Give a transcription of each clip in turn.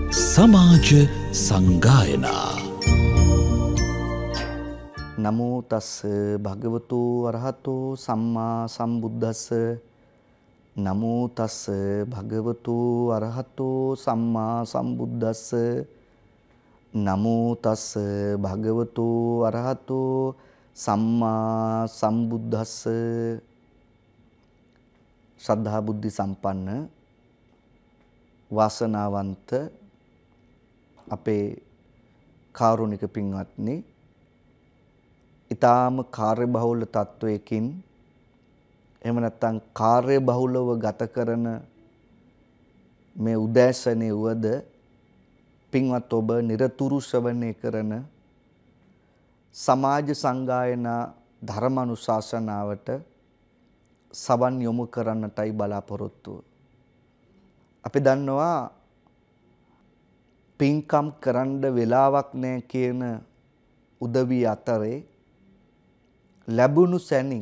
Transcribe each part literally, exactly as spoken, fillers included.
සමාජ සංගායනා. නමෝ තස්ස භගවතු අරහතෝ සම්මා සම්බුද්දස්ස. නමෝ තස්ස භගවතු අරහතෝ සම්මා සම්බුද්දස්ස. නමෝ තස්ස භගවතු අරහතෝ සම්මා සම්බුද්දස්ස. ශ්‍රද්ධා බුද්ධි සම්පන්න වාසනාවන්ත අපේ කාරුණික පින්වත්නි, ඊටාම කාර්යබහුල තත්වයකින් එහෙම නැත්නම් කාර්යබහුලව ගත කරන මේ උදෑසනේ වද පින්වත් ඔබ නිරතුරු ශ්‍රවණය කරන සමාජ සංගායනා ධර්මානුශාසනාවට සවන් යොමු කරන්නටයි බලාපොරොත්තු. අපි දන්නවා පින්කම් කරන්න වෙලාවක් නැහැ කියන උදවිය අතරේ ලැබුණු සැනින්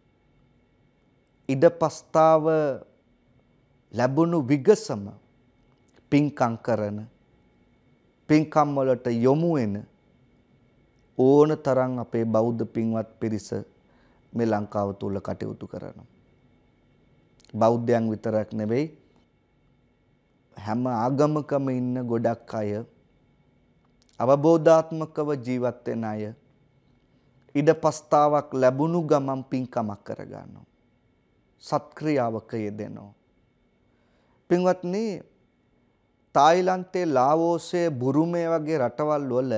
ඉඩපස්තාව ලැබුණු විගසම පින්කම් කරන පින්කම් වලට යොමු වෙන ඕන තරම් අපේ බෞද්ධ පින්වත් පිරිස මේ ලංකාව තුල කටයුතු කරනවා. බෞද්ධයන් විතරක් නෙවෙයි, හැම ආගමකම ඉන්න ගොඩක් අය, අවබෝධාත්මකව ජීවත් වෙන අය ඉඩපස්තාවක් ලැබුණු ගමන් පින්කමක් කරගන්නවා. සත්ක්‍රියාවක යෙදෙනවා. පින්වත්නි, තායිලන්තේ, ලාවෝසේ, බුරුමේ වගේ රටවල් වල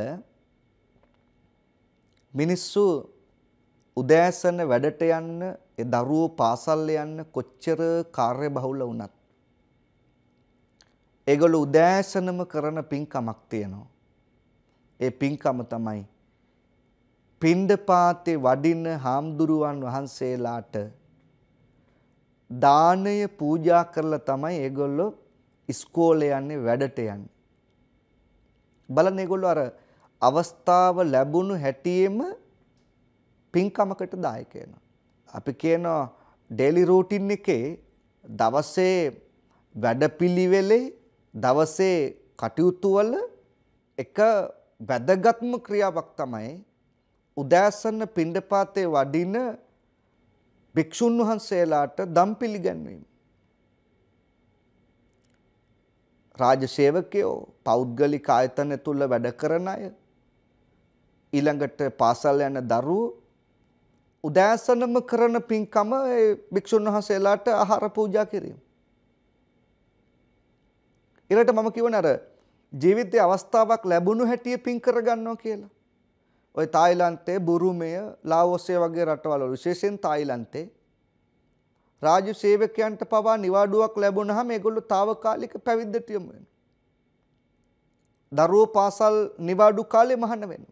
මිනිස්සු උදෑසන වැඩට යන්න, ඒ දරුවෝ පාසල් යන්න කොච්චර කාර්යබහුල වුණත් ඒගොල්ලෝ උදෑසනම කරන පින්කමක් තියෙනවා. ඒ පින්කම තමයි පිණ්ඩපාතේ වඩින හාමුදුරුවන් වහන්සේලාට දානය පූජා කරලා තමයි ඒගොල්ලෝ ඉස්කෝලේ යන්නේ, වැඩට යන්නේ. බලන්න, ඒගොල්ලෝ අර අවස්ථාව ලැබුණු හැටියෙම පින්කමකට දායක වෙනවා. අපි කියනවා ඩේලි රූටින් එකේ දවසේ වැඩපිළිවෙලේ දවසේ කටයුතු වල එක වැදගත්ම ක්‍රියාවක් තමයි උදෑසන පිණ්ඩපාතේ වඩින භික්ෂුන් වහන්සේලාට දම් පිළිගැන්වීම. රාජ සේවකයෝ, පෞද්ගලික ආයතන තුල වැඩ කරන අය, ඊළඟට පාසල් යන දරුවෝ උදෑසනම කරන පින්කම ඒ භික්ෂුන් වහන්සේලාට ආහාර පූජා කිරීම. ඊළඟට මම කියවන අර ජීවිතයේ අවස්ථාවක් ලැබුණු හැටියේ පින් කරගන්නවා කියලා. ඔය තායිලන්තේ, බුරුමය, ලාවෝසේ වගේ රටවල, විශේෂයෙන් තායිලන්තේ රාජ්‍ය සේවකයන්ට පවා නිවාඩුවක් ලැබුණාම ඒගොල්ලෝ తాවකාලික පැවිද්දට යමු වෙනවා. දරුවෝ පාසල් නිවාඩු කාලේ මහාන වෙනවා.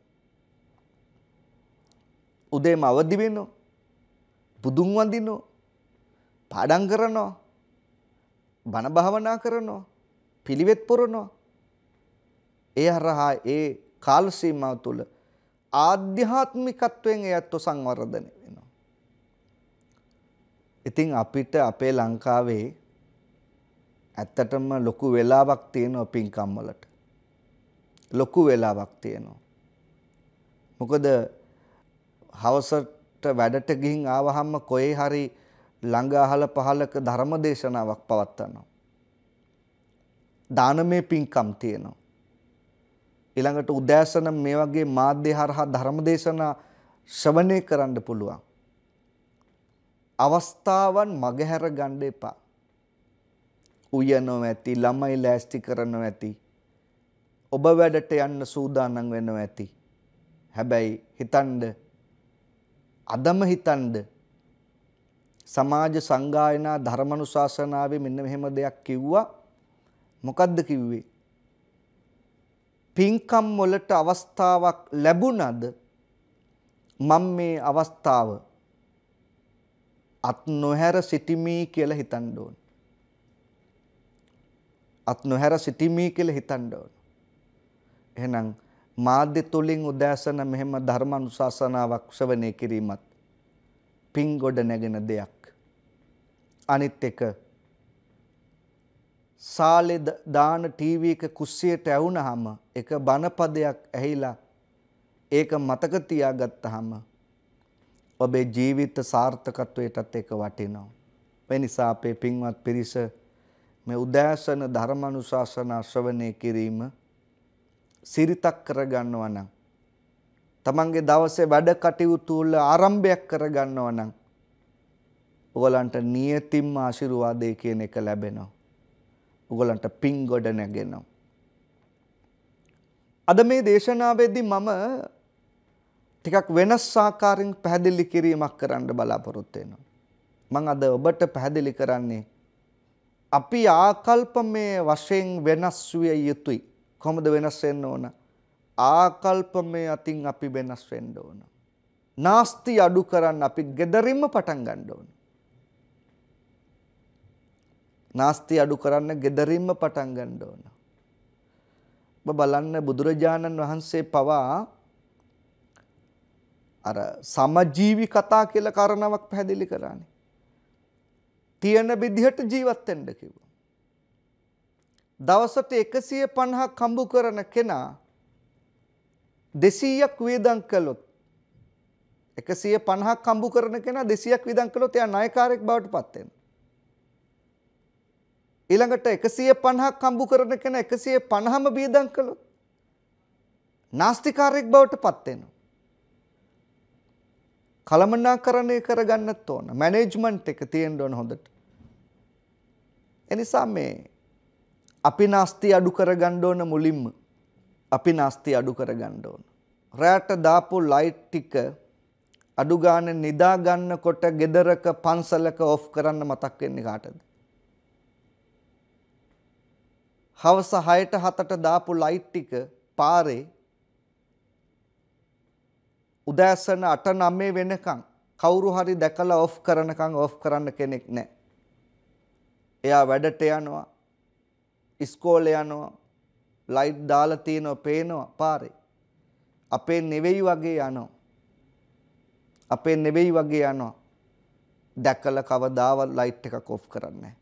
උදේම අවදි වෙනවා, බුදුන් වඳිනවා, පාඩම් කරනවා, බණ භාවනා කරනවා, පිළිවෙත් පුරනවා. ඒ හරහා ඒ කාල සීමාව තුළ ආධ්‍යාත්මිකත්වයෙන් එයත් සංවර්ධනය වෙනවා. ඉතින් අපිට අපේ ලංකාවේ ඇත්තටම ලොකු වෙලාවක් තියෙනවා පින්කම් වලට. ලොකු වෙලාවක් තියෙනවා. මොකද හවසට වැඩට ගිහින් ආවහම කොහේ හරි ළඟ අහල පහලක ධර්ම දේශනාවක් පවත්වනවා. දානමය පින්කම් තියෙනවා. ඊළඟට උදෑසන මේ වගේ මාධ්‍ය හරහා ධර්ම දේශනා ශ්‍රවණය කරන්න පුළුවන්. අවස්ථාවන් මගහැර ගන්න එපා. උයනෝ ඇති, ළමයි ලෑස්ති කරනෝ ඇති, ඔබ වැඩට යන්න සූදානම් වෙනෝ ඇති. හැබැයි හිතන්න, අදම හිතන්න, සමාජ සංගායනා ධර්මානුශාසනාවේ මෙන්න මෙහෙම දෙයක් කිව්වා. මොකද්ද කිව්වේ? පින්කම් වලට අවස්ථාවක් ලැබුණද මම මේ අවස්ථාව අත් නොහැර සිටිමි කියලා හිතන්න ඕන. අත් නොහැර සිටිමි කියලා හිතන්න ඕන. එහෙනම් මාධ්‍ය තුලින් උදෑසන මෙහෙම ධර්මානුශාසනාවක් ශ්‍රවණය කිරීමත් පින් ගොඩ නැගෙන දෙයක්. අනිත් එක සාලේ දාන ටීවී එක කුස්සියට ඇවුනහම එක බණපදයක් ඇහිලා ඒක මතක තියාගත්තාම ඔබේ ජීවිත සාර්ථකත්වයටත් ඒක වටිනවා. ඒ නිසා අපේ පින්වත් පිරිස මේ උදෑසන ධර්මානුශාසනා ශ්‍රවණය කිරීම සිරිතක් කරගන්නවා නම් තමන්ගේ දවසේ වැඩ කටයුතු වල ආරම්භයක් කරගන්නවා නම් ඔයගලන්ට නියතින්ම ආශිර්වාදය කියන එක ලැබෙනවා. ඔයගලන්ට පින් ගොඩ නැගෙනවා. අද මේ දේශනාවේදී මම ටිකක් වෙනස් ආකාරයෙන් පැහැදිලි කිරීමක් කරන්න බලාපොරොත්තු වෙනවා. මම අද ඔබට පැහැදිලි කරන්නේ අපි ආකල්පමය වශයෙන් වෙනස් විය යුතුයි. කොහොමද වෙනස් වෙන්න ඕන? ආකල්පමය අතින් අපි වෙනස් වෙන්න ඕන. නාස්ති අඩු කරන්න අපි gederimma පටන් ගන්න ඕන. නාස්ති අඩු කරන්න gederimma පටන් ගන්න ඕන. ඔබ බලන්න බුදුරජාණන් වහන්සේ පවා අර සමජීවි කතා කියලා කාරණාවක් පැහැදිලි කරානේ. තියෙන විදිහට ජීවත් වෙන්න කිව්වා. දවසට එකසිය පනහක් හම්බ කරන කෙනා දෙසීයක් වියදම් කළොත් එකසිය පනහක් හම්බ කරන කෙනා දෙසීයක් වියදම් කළොත් එයා ණයකාරයෙක් බවට පත් වෙනවා. ඊළඟට එකසිය පනහක් හම්බ කරන කෙනා එකසිය පනහම වියදම් කළොත් නාස්තිකාරයෙක් බවට පත් වෙනවා. කලමනාකරණය කරගන්නත් ඕන. මැනේජ්මන්ට් එක තියෙන්න ඕන හොඳට. එනිසා මේ අපි නාස්ති අඩු කරගන්න ඕන මුලින්ම. අපි නාස්ති අඩු කරගන්න ඕන. රැට දාපු ලයිට් ටික අඩු ගන්න නිදා ගන්නකොට ගෙදරක පන්සලක ඔෆ් කරන්න මතක් වෙන්නේ කාටද? හවස හයට හතට දාපු ලයිට් ටික පාරේ උදෑසන අට නවය වෙනකන් කවුරු හරි දැකලා ඔෆ් කරනකන් ඔෆ් කරන්න කෙනෙක් නැහැ. එයා වැඩට යනවා, ඉස්කෝලේ යනවා, ලයිට් දාලා තියෙනවා පේනවා පාරේ. අපේ නෙවෙයි වගේ යනවා. අපේ නෙවෙයි වගේ යනවා. දැකලා කවදාවත් ලයිට් එකක් ඔෆ් කරන්නේ නැහැ.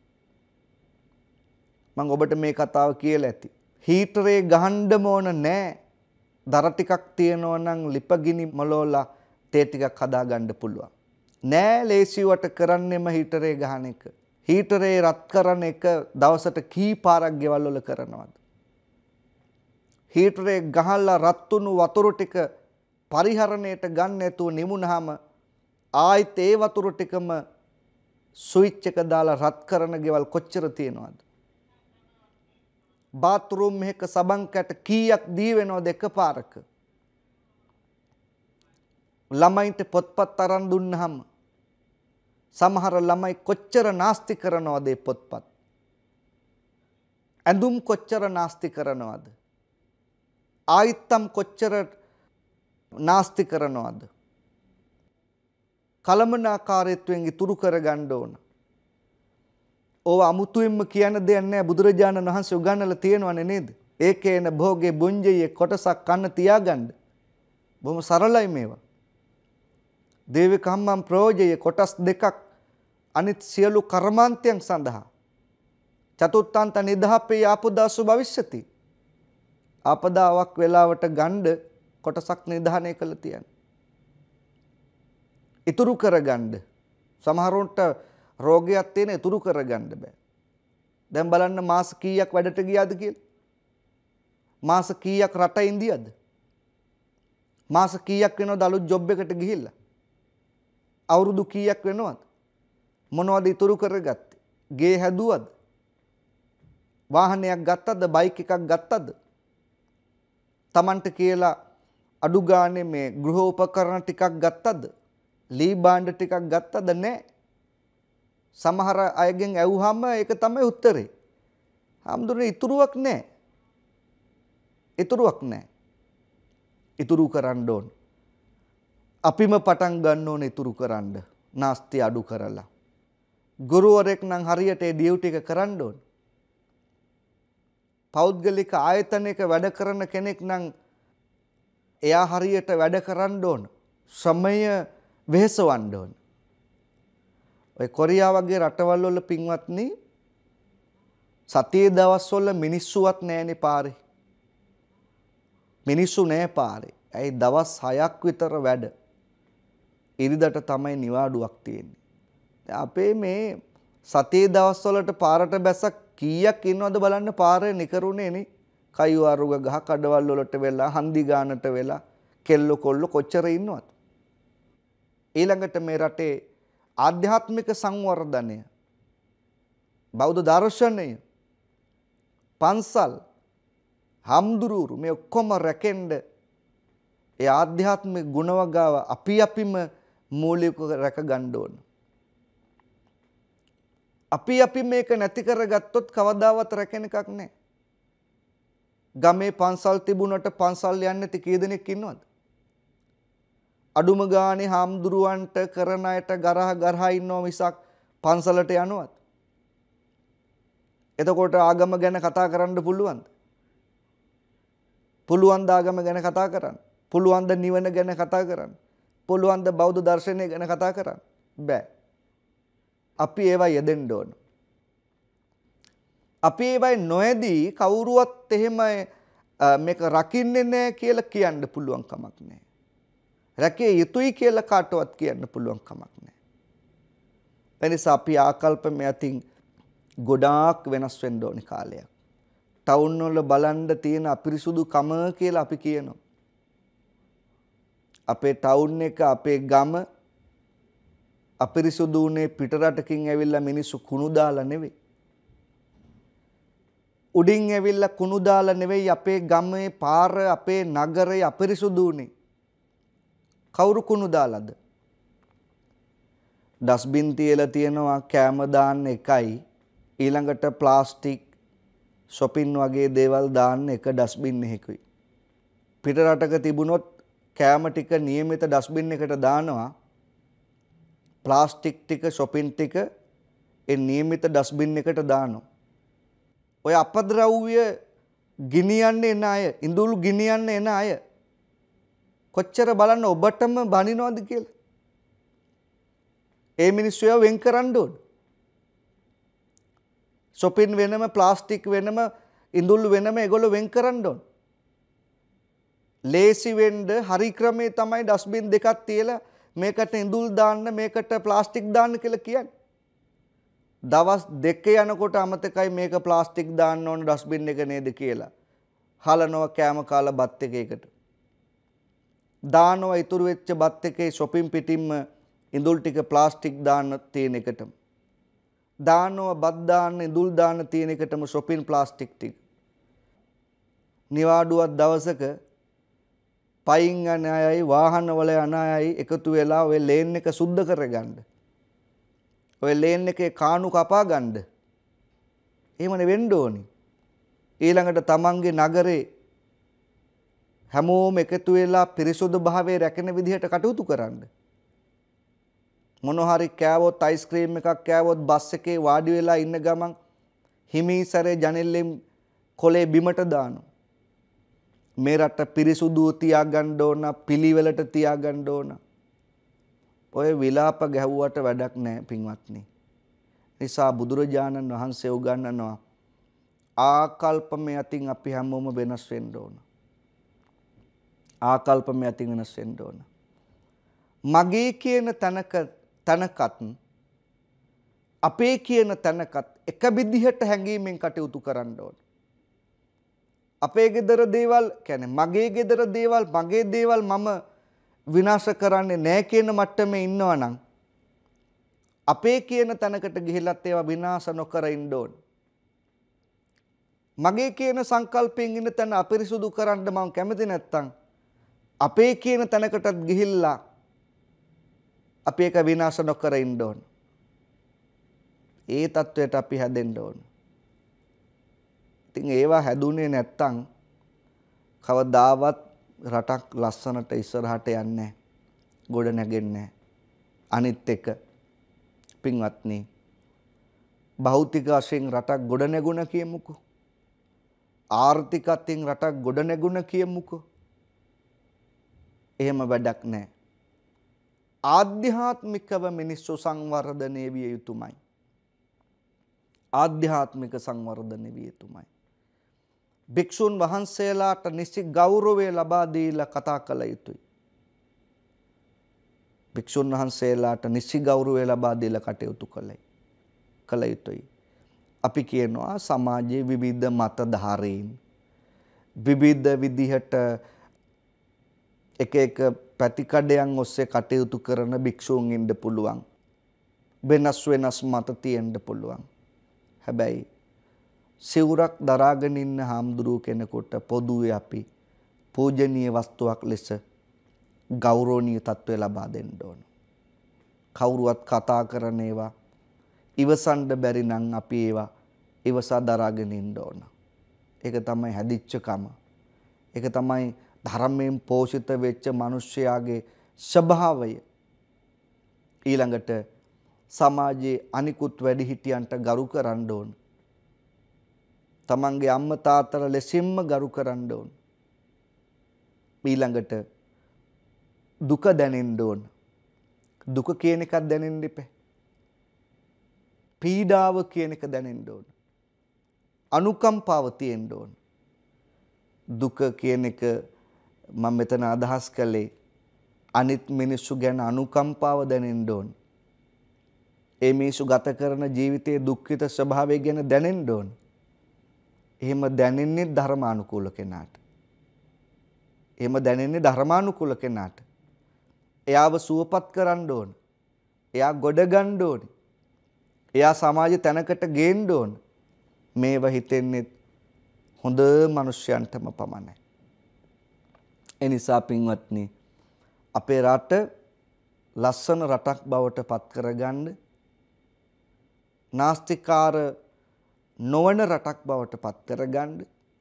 මම ඔබට මේ කතාව කියලා ඇති. හීටරේ ගහන්නම ඕන නැහැ. දර ටිකක් තියෙනවා නම් ලිපගිනි මොලෝලා තේ ටිකක් හදා ගන්න පුළුවන්. නෑ ලේසියට කරන්නෙම හීටරේ ගහන එක. හීටරේ රත් කරන එක දවසට කී පාරක් ගෙවල් වල කරනවද? හීටරේ ගහලා රත් වුණු වතුර ටික පරිහරණයට ගන්න නැතුව නිමුනහම ආයිත් ඒ වතුර ටිකම ස්විච් එක දාලා රත් කරන ගෙවල් කොච්චර තියෙනවද? බාත්රූම් එකක සබන් කැට කීයක් දී වෙනවද එකපාරක? ළමයින්ට පොත්පත් අරන් දුන්නාම සමහර ළමයි කොච්චර නාස්ති කරනවද ඒ පොත්පත්? ඇඳුම් කොච්චර නාස්ති කරනවද? ආයිත්තම් කොච්චර නාස්ති කරනවද? කලමනාකාරීත්වයෙන් ඉතුරු කරගන්න ඕන. ඕව අමුතුවෙන්ම කියන දෙයක් නැහැ. බුදුරජාණන් වහන්සේ උගන්වලා තියෙනවනේ නේද? ඒකේන භෝගේ බුඤ්ජයේ කොටසක් කන්න තියාගන්න. බොහොම සරලයි මේවා. දේව කම්මම් ප්‍රෝජයේ කොටස් දෙකක් අනිත් සියලු කර්මාන්තයන් සඳහා. චතුත්ථාන්ත නිදහපේ ආපදාසු භවිෂ්‍යති. ආපදාවක් වෙලාවට ගණ්ඩ කොටසක් නිධානය කළ තියන්න. ඉතුරු කරගන්න. සමහරුන්ට රෝගයක් තියෙන ඉතුරු කරගන්න බෑ. දැන් බලන්න මාස කීයක් වැඩට ගියාද කියලා? මාස කීයක් රට ඉඳියද? මාස කීයක් වෙනවද අලුත් ජොබ් එකට ගිහිල්ලා? අවුරුදු කීයක් වෙනවද? මොනවද ඉතුරු කරගත්තේ? ගේ හැදුවද? වාහනයක් ගත්තද? බයික් එකක් ගත්තද? Tamanට කියලා අඩු ගානේ මේ ගෘහ උපකරණ ටිකක් ගත්තද? ලී භාණ්ඩ ටිකක් ගත්තද? නැහැ. සමහර අයගෙන් ඇහුවම ඒක තමයි උත්තරේ. හාමුදුරනේ ඉතුරුවක් නැහැ. ඉතුරුවක් නැහැ. ඉතුරු කරන්න ඕන. අපිම පටන් ගන්න ඕන ඉතුරු කරන්න. නාස්ති අඩු කරලා. ගුරුවරයෙක් නම් හරියට ඒ ඩියුටි එක කරන්න ඕන. පෞද්ගලික ආයතනයක වැඩ කරන කෙනෙක් නම් එයා හරියට වැඩ කරන්න ඕන. ශ්‍රමය වෙහෙසවන්න ඕන. ඔය කොරියා වගේ රටවල් වල පින්වත්නි සතියේ දවස්වල මිනිස්සුවත් නැහැනේ පාරේ. මිනිස්සු නැහැ පාරේ. ඇයි දවස් හයක් විතර වැඩ. ඉරිදට තමයි නිවාඩුවක් තියෙන්නේ. අපේ මේ සතියේ දවස්වලට පාරට බැස්ස කීයක් ඉන්නවද බලන්න පාරේ නිකරුණේ නේ. කයු අරුග ගහ කඩවල් වලට වෙලා හන්දි ගානට වෙලා කෙල්ල කොල්ල කොච්චර ඉන්නවද? ඊළඟට මේ රටේ ආධ්‍යාත්මික සංවර්ධනය, බෞද්ධ දර්ශනය, පන්සල්, හම්දුරුරු මේ ඔක්කොම රැකෙන්න ඒ ආධ්‍යාත්මික ගුණවගාව අපි අපිම මූලිකව රැක ගන්න ඕන. අපි අපි මේක නැති කරගත්තොත් කවදාවත් රැකෙන එකක් නැහැ. ගමේ පන්සල් තිබුණට පන්සල් යන්නේ නැති කී දෙනෙක් ඉන්නවද? අඩුම ගානේ හාමුදුරුවන්ට කරන අයට ගරහ ගරහා ඉන්නව මිසක් පන්සලට යනවද? එතකොට ආගම ගැන කතා කරන්න පුළුවන්ද? පුළුවන් ද ආගම ගැන කතා කරන්න? පුළුවන් ද නිවන ගැන කතා කරන්න? පුළුවන් ද බෞද්ධ දර්ශනය ගැන කතා කරන්න? බෑ. අපි ඒවා යෙදෙන්න ඕන. අපි ඒවයි නොයදී කවුරුවත් එහෙම මේක රකින්නේ නැහැ කියලා කියන්න පුළුවන් කමක් නැහැ. රැකිය යුතුයි කියලා කාටවත් කියන්න පුළුවන් කමක් නැහැ. එනිසා අපි ආකල්ප මෙතින් ගොඩාක් වෙනස් වෙන්න ඕනි කාලයක්. ටවුන් වල බලන්න තියෙන අපිරිසුදු කම කියලා අපි කියනවා. අපේ ටවුන් එක අපේ ගම අපිරිසුදු උනේ පිටරටකින් ඇවිල්ලා මිනිස්සු කුණු දාලා නෙවෙයි. උඩින් ඇවිල්ලා කුණු දාලා නෙවෙයි අපේ ගමේ පාර අපේ නගරේ අපිරිසුදු උනේ. කවුරු කුණු දාලාද? ඩස්බින් තියලා තියෙනවා කෑම දාන්න එකයි, ඊළඟට ප්ලාස්ටික් shopping වගේ දේවල් දාන්න එක ඩස්බින් එකකුයි. පිට රටක තිබුණොත් කෑම ටික નિયમિત ඩස්බින් එකට දානවා, ප්ලාස්ටික් ටික shopping ටික ඒ નિયમિત ඩස්බින් එකට දානවා. ඔය අපද්‍රව්‍ය ගිනියන්න එන අය, ඉඳුල් ගිනියන්න එන අය කොච්චර බලන්න ඔබටම බනිනවද කියලා. ඒ මිනිස්සු ඒවා වෙන් කරන්න ඕන. shopping වෙනම, ප්ලාස්ටික් වෙනම, ඉඳුල් වෙනම ඒගොල්ලෝ වෙන් කරන්න ඕන. ලේසි වෙන්න හරි ක්‍රමේ තමයි ඩස්බින් දෙකක් තියලා මේකට ඉඳුල් දාන්න, මේකට ප්ලාස්ටික් දාන්න කියලා කියන්නේ. දවස් දෙක යනකොට අමතකයි මේක ප්ලාස්ටික් දාන්න ඕන ඩස්බින් එක නේද කියලා. හලනවා කෑම කාලා බත් එකකට. දානවා ඉතුරු වෙච්ච බත් එකේ shopping පිටින්ම ඉඳුල් ටික ප්ලාස්ටික් දාන්න තියෙන එකටම. දානවා බත් දාන්න ඉඳුල් දාන්න තියෙන එකටම shopping ප්ලාස්ටික් ටික. නිවාඩුවක් දවසක පයින් යන අයයි වාහන වල යන අයයි එකතු වෙලා ඔය ලේන් එක සුද්ධ කරගන්න. ඔය ලේන් එකේ කාණු කපා ගන්න. එහෙමනේ වෙන්න ඕනි. ඊළඟට තමන්ගේ නගරේ හැමෝම එකතු වෙලා පිරිසුදු භාවයේ රැකෙන විදිහට කටයුතු කරන්න. මොන හරි කෑවොත් අයිස්ක්‍රීම් එකක් කෑවොත් බස් එකේ වාඩි වෙලා ඉන්න ගමන් හිමීසරේ ජනෙල්ලෙන් කොලේ බිමට දානවා. මේ රට පිරිසුදු තියාගන්න ඕන, පිළිවෙලට තියාගන්න ඕන. ඔය විලාප ගැහුවට වැඩක් නැහැ පින්වත්නි. නිසා බුදුරජාණන් වහන්සේ උගන්වනවා ආකල්පමය අතින් අපි හැමෝම වෙනස් වෙන්න ඕන. ආකල්පමය අතින් වෙනස් වෙන්න ඕන. මගේ කියන තනක තනකත් අපේ කියන තනකත් එක විදිහට හැංගීමෙන් කටයුතු කරන්න ඕන. අපේ ගෙදර දේවල් කියන්නේ මගේ ගෙදර දේවල් මගේ දේවල් මම විනාශ කරන්නේ නැහැ කියන මට්ටමේ ඉන්නවා නම් අපේ කියන තැනකට ගිහිල්ලත් ඒවා විනාශ නොකර ඉන්න ඕන. මගේ කියන සංකල්පයෙන් ඉන්න තැන අපිරිසුදු කරන්න මම කැමති නැත්තම් අපේ කියන තැනකටත් ගිහිල්ලා අපි ඒක විනාශ නොකර ඉන්න ඕන. ඒ தത്വයට අපි හැදෙන්න ඕන. ඉතින් ඒවා හැදුනේ නැත්තම් කවදාවත් රටක් ලස්සනට ඉස්සරහට යන්නේ නැහැ. ගොඩ නැගෙන්නේ නැහැ. අනිත් එක පින්වත්නි භෞතික වශයෙන් රටක් ගොඩ නැගුණ කියමුකෝ. ආර්ථිකයෙන් රටක් ගොඩ නැගුණ කියමුකෝ. එහෙම වැඩක් නැහැ. ආධ්‍යාත්මිකව මිනිස්සු සංවර්ධනය විය යුතුමයි. ආධ්‍යාත්මික සංවර්ධනය විය යුතුමයි. භික්ෂුන් වහන්සේලාට නිසි ගෞරවය ලබා දීලා කතා කළ යුතුයි. භික්ෂුන් වහන්සේලාට නිසි ගෞරවය ලබා දීලා කටයුතු කළේ කළ යුතුයි. අපි කියනවා සමාජයේ විවිධ මතධාරීන් විවිධ විදිහට එක එක පැතිකඩයන් ඔස්සේ කටයුතු කරන භික්ෂූන් ඉන්න පුළුවන්. වෙනස් වෙනස් මත තියෙන්න පුළුවන්. හැබැයි සිවුරක් දරාගෙන ඉන්න හාමුදුරුව කෙනෙකුට පොදුවේ අපි පූජනීය වස්තුවක් ලෙස ගෞරවනීය තත්ත්වය ලබා දෙන්න ඕන. කවුරුවත් කතා කරන ඒවා ඉවසන්න බැරි නම් අපි ඒවා ඉවසා දරාගෙන ඉන්න ඕන. ඒක තමයි හැදිච්ච කම. ඒක තමයි ධර්මයෙන් පෝෂිත වෙච්ච මිනිස්යාගේ ස්වභාවය. ඊළඟට සමාජයේ අනිකුත් වැඩිහිටියන්ට ගරු කරන්න ඕන. තමන්ගේ අම්මා තාත්තලා ලෙසින්ම ගරු කරන්න ඕන. ඊළඟට දුක දැනෙන්න ඕන. දුක කියන එකක් දැනෙන්න ඉපේ. පීඩාව කියන එක දැනෙන්න ඕන. අනුකම්පාව තියෙන්න ඕන. දුක කියන එක මම මෙතන අදහස් කළේ අනිත් මිනිස්සු ගැන අනුකම්පාව දැනෙන්න ඕන. ඒ මිනිස්සු ගත කරන ජීවිතයේ දුක්ඛිත ස්වභාවය ගැන දැනෙන්න ඕන. එහෙම දැනෙන්නේ ධර්මානුකූල කෙනාට. එහෙම දැනෙන්නේ ධර්මානුකූල කෙනාට. එයාව සුවපත් කරන්න ඕන. එයා ගොඩ ගන්න ඕන. එයා සමාජ තැනකට ගේන්න ඕන. මේව හිතෙන්නේ හොඳ මිනිස්යන්ටම පමණයි. ඒ නිසා පින්වත්නි අපේ රට ලස්සන රටක් බවට පත් කරගන්න නාස්තිකාර නොවන රටක් බවට පත් කරගන්න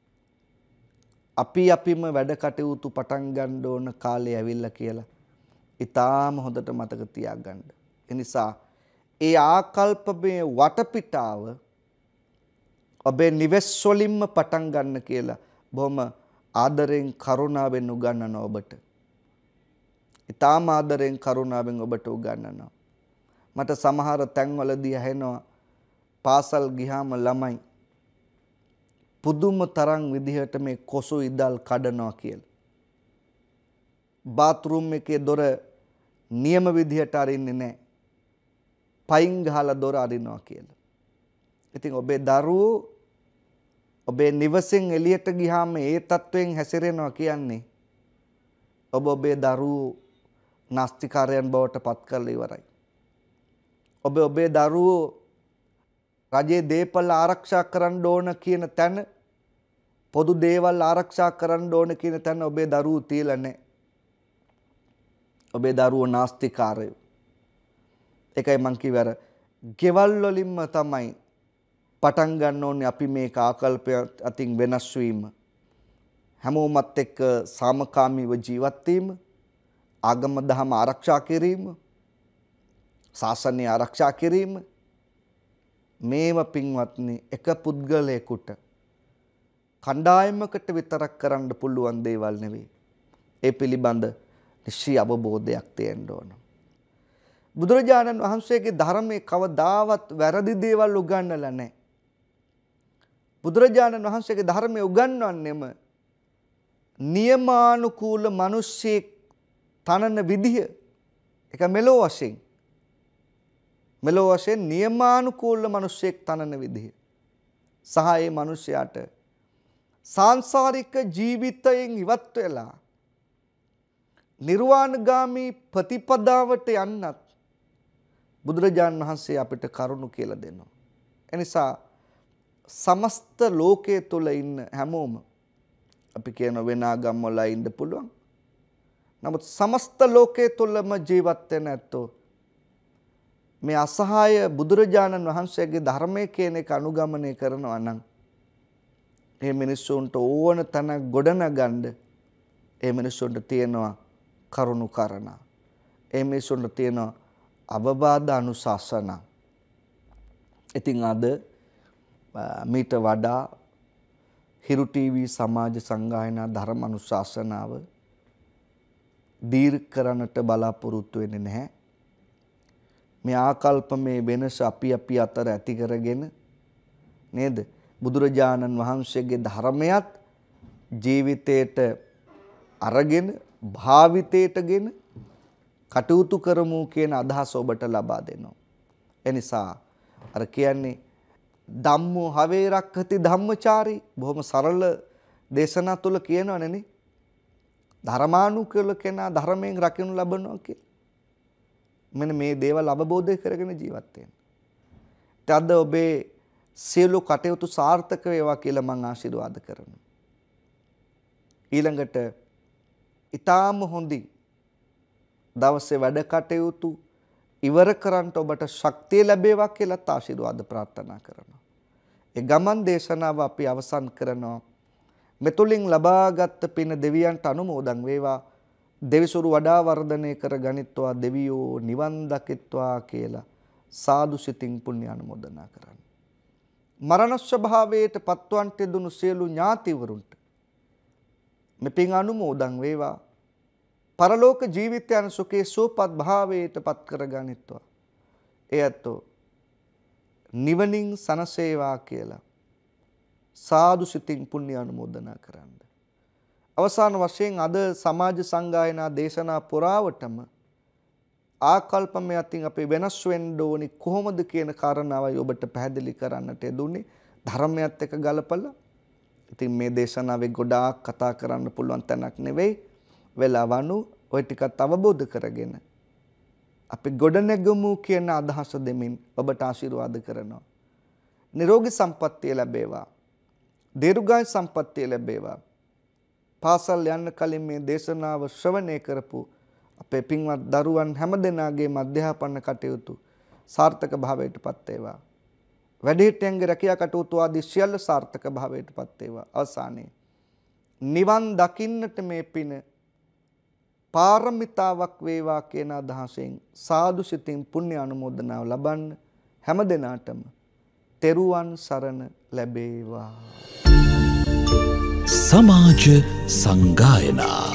අපි අපිම වැඩ කටයුතු පටන් ගන්න ඕන කාලය ඇවිල්ලා කියලා ඊටාම හොඳට මතක තියාගන්න. ඒ නිසා ඒ ආකල්පමේ වටපිටාව ඔබේ නිවෙස් වලින්ම පටන් ගන්න කියලා බොහොම ආදරෙන් කරුණාවෙන් උගන්වන ඔබට. ඊටාම ආදරෙන් කරුණාවෙන් ඔබට උගන්වනවා. මට සමහර තැන්වලදී ඇහෙනවා පාසල් ගියාම ළමයි පුදුම තරම් විදිහට මේ කොසු ඉදල් කඩනවා කියලා. බාත්රූම් එකේ දොර නියම විදිහට අරින්නේ නැහැ. පයින් ගහලා දොර අරිනවා කියලා. ඉතින් ඔබේ දරුවෝ ඔබේ නිවසෙන් එළියට ගියාම ඒ තත්වයෙන් හැසිරෙනවා කියන්නේ ඔබ ඔබේ දරුවෝ නාස්තිකාරයන් බවට පත් කරලා ඉවරයි. ඔබ ඔබේ දරුවෝ රජයේ දේපල ආරක්ෂා කරන්න ඕන කියන තැන පොදු දේවල් ආරක්ෂා කරන්න ඕන කියන තැන ඔබේ දරුවෝ තියලා නැහැ. ඔබේ දරුවෝ නාස්තිකාරයෝ. ඒකයි මං කිව්වර ගෙවල් වලින්ම තමයි පටන් ගන්න ඕනේ අපි මේක ආකල්පය අතින් වෙනස් වීම. හැමෝමත් එක්ක සාමකාමීව ජීවත් වීම, ආගම දහම ආරක්ෂා කිරීම, ශාසනය ආරක්ෂා කිරීම මේව පින්වත්නි එක පුද්ගලයෙකුට කණ්ඩායමකට විතරක් කරන්න පුළුවන් දේවල් නෙවෙයි. ඒ පිළිබඳ නිශ්චය අවබෝධයක් තියෙන්න ඕන. බුදුරජාණන් වහන්සේගේ ධර්මයේ කවදාවත් වැරදි දේවල් උගන්වලා නැහැ. බුදුරජාණන් වහන්සේගේ ධර්මයේ උගන්වන්නේම නියමානුකූල මිනිස්සෙක් තනන විදිහ. ඒක මෙලෝ වශයෙන් මෙලෝ වශයෙන් නියමානුකූල මිනිස්සෙක් තනන විදිහ. සහ ඒ මිනිසයාට සාංශාරික ජීවිතයෙන් ඉවත් වෙලා නිර්වාණගාමී ප්‍රතිපදාවට යන්නත් බුදුරජාණන් වහන්සේ අපිට කරුණු කියලා දෙනවා. එනිසා සමස්ත ලෝකයේ තුල ඉන්න හැමෝම අපි කියන වෙන ආගම් වල ඉන්න පුළුවන්. නමුත් සමස්ත ලෝකයේ තුලම ජීවත් වෙන ඇත්තෝ මේ අසහාය බුදුරජාණන් වහන්සේගේ ධර්මයේ කියන එක අනුගමනය කරනවා නම් මේ මිනිස්සුන්ට ඕන තැනක් ගොඩනගන්න ඒ මිනිස්සුන්ට තියෙනවා කරුණු කරනා. ඒ මිනිස්සුන්ට තියෙනවා අවවාද අනුශාසනා. ඉතින් අද මීට වඩා හිරු ටීවී සමාජ සංගායනා ධර්ම අනුශාසනාව දීර්ඝ කරන්නට බලාපොරොත්තු වෙන්නේ නැහැ. මේ ආකල්ප මේ වෙනස අපි අපි අතර ඇති කරගෙන නේද? බුදුරජාණන් වහන්සේගේ ධර්මයත් ජීවිතයට අරගෙන භාවිතයටගෙන කටයුතු කරමු කියන අදහස ඔබට ලබා දෙනවා. එනිසා අර කියන්නේ ධම්මෝ හවේ රක්ඛති ධම්මචාරී බොහොම සරල දේශනා තුල කියනවනේ ධර්මානුකූල කෙනා ධර්මයෙන් රකින්න ලබනවා කියලා. මෙන්න මේ දේවල් අවබෝධ කරගෙන ජීවත් වෙන්න. තද ඔබේ සියලු කටයුතු සාර්ථක වේවා කියලා මම ආශිර්වාද කරනවා. ඊළඟට ඊටාම හොඳින් දවසේ වැඩ කටයුතු ඉවර කරන්ට ඔබට ශක්තිය ලැබේවා කියලා ආශිර්වාද ප්‍රාර්ථනා කරනවා. ඒ ගමන් දේශනාව අපි අවසන් කරනවා. මෙතුලින් ලබාගත් පින දෙවියන්ට අනුමෝදන් වේවා. දෙවිසුරු වඩා වර්ධනය කර ගනිත්වා දෙවියෝ නිවන් දකිත්වා කියලා සාදු සිතින් පුණ්‍ය අනුමෝදනා කරන්න. මරණ ස්වභාවයට පත්වන්ට දුණු සියලු ඥාතිවරුන්ට මෙපින් අනුමෝදන් වේවා. පරලෝක ජීවිතයන් සුඛේ සුවපත් භාවයට පත් කර ගනිත්වා. එයත් නිවනින් සනසේවා කියලා සාදු සිතින් පුණ්‍ය අනුමෝදනා කරන්න. අවසාන වශයෙන් අද සමාජ සංගායනා දේශනා පුරාවටම ආකල්පමය අතින් අපි වෙනස් වෙන්න ඕනි කොහොමද කියන කාරණාවයි ඔබට පැහැදිලි කරන්නට යෙදුනේ ධර්මයත් එක්ක ගලපලා. ඉතින් මේ දේශනාවේ ගොඩාක් කතා කරන්න පුළුවන් තැනක් නෙවෙයි. වෙලාවනු ඔය ටිකත් අවබෝධ කරගෙන අපි ගොඩනැගමු කියන අදහස දෙමින් ඔබට ආශිර්වාද කරනවා. නිරෝගී සම්පන්නිය ලැබේවා. දීර්ඝායු සම්පන්නිය ලැබේවා. පාසල් යන්න කලින් මේ දේශනාව ශ්‍රවණය කරපු අපේ පින්වත් දරුවන් හැමදෙනාගේම අධ්‍යාපන කටයුතු සාර්ථක භාවයට පත් වේවා. වැඩිහිටියන්ගේ රැකියා කටයුතු ආදී සියල්ල සාර්ථක භාවයට පත් වේවා. අවසානයේ නිවන් දකින්නට මේ පින පාරමිතාවක් වේවා කියන අදහසෙන් සාදු සිතින් පුණ්‍ය අනුමෝදනාව ලබන්න හැමදෙනාටම තෙරුවන් සරණ ලැබේවා. සමාජ සංගායනා